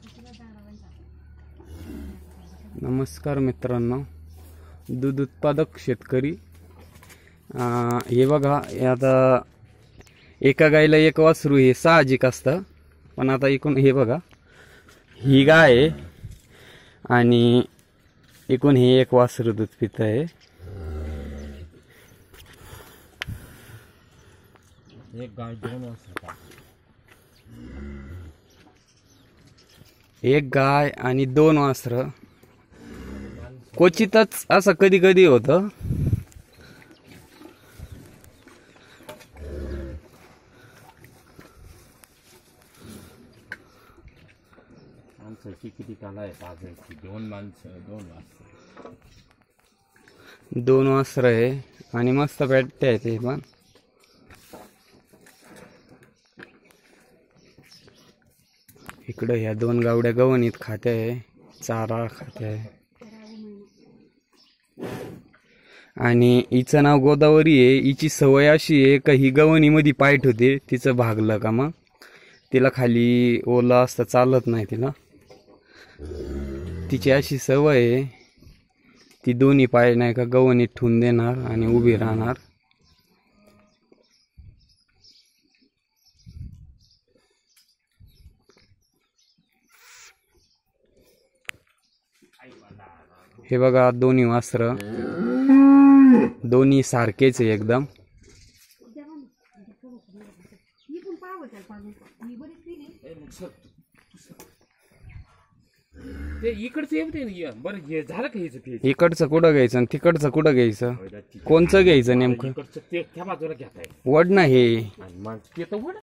नमस्कार मित्रांनो, दूध उत्पादक शेतकरी. हे बघा, आता एका गायला एक वासरू हे साहजिक असतं, पण आता एकूण हे बघा, ही गाय आहे आणि एकूण हे एक वासरू दूध पित आहे. एक गाय दोन वासरं, एक गाय आणि दोन वासरं. क्वचितच असं कधी कधी होतं. माणसाची किती काला आहेत आजची? दोन माणसं, दोन वासरं. दोन वासरं आहे आणि मस्त पेटते आहे ते पण. इकडं ह्या दोन गावड्या गवणीत खाते आहे, चारा खाते आहे. आणि हिचं नाव गोदावरी आहे. हिची सवय अशी आहे का ही गवणीमध्ये पाय ठेवते. तिचं भागलं का मग तिला खाली ओला असतं, चालत नाही तिला. तिची अशी सवय आहे, ती दोन्ही पाय नाही का गवणीत ठेवून देणार आणि उभी राहणार. हे बघा, दोन्ही वासरं दोन्ही सारखेच आहे एकदम. ते इकडचं येते बरं. हे झालं का ह्याचं ते? इकडचं कुठं घ्यायचं आणि तिकडचं कुठं घ्यायचं? कोणचं घ्यायचं नेमकं? इकडचं ते त्या बाजूला घेताय वड ना हे. आणि मग ते तर वड